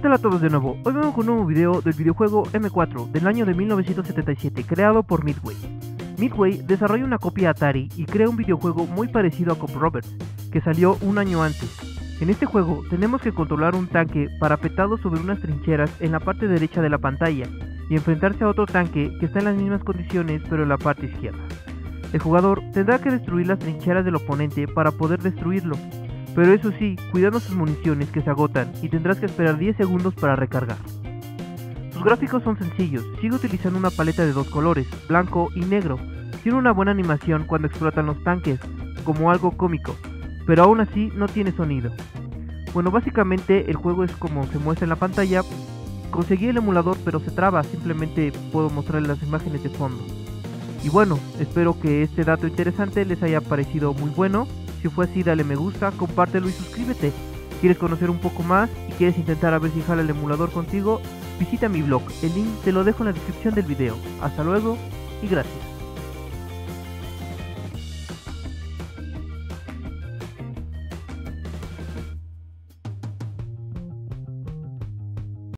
tal a todos de nuevo? Hoy vengo con un nuevo video del videojuego M4 del año de 1977 creado por Midway. Midway desarrolla una copia Atari y crea un videojuego muy parecido a Cop Roberts, que salió un año antes. En este juego tenemos que controlar un tanque parapetado sobre unas trincheras en la parte derecha de la pantalla y enfrentarse a otro tanque que está en las mismas condiciones pero en la parte izquierda. El jugador tendrá que destruir las trincheras del oponente para poder destruirlo, pero eso sí, cuidando sus municiones que se agotan y tendrás que esperar 10 segundos para recargar. Sus gráficos son sencillos, sigue utilizando una paleta de dos colores, blanco y negro. Tiene una buena animación cuando explotan los tanques, como algo cómico, pero aún así no tiene sonido. Bueno, básicamente el juego es como se muestra en la pantalla. Conseguí el emulador pero se traba, simplemente puedo mostrarles las imágenes de fondo. Y bueno, espero que este dato interesante les haya parecido muy bueno. Si fue así, dale me gusta, compártelo y suscríbete. Si quieres conocer un poco más y quieres intentar a ver si jala el emulador contigo, visita mi blog, el link te lo dejo en la descripción del video. Hasta luego y gracias.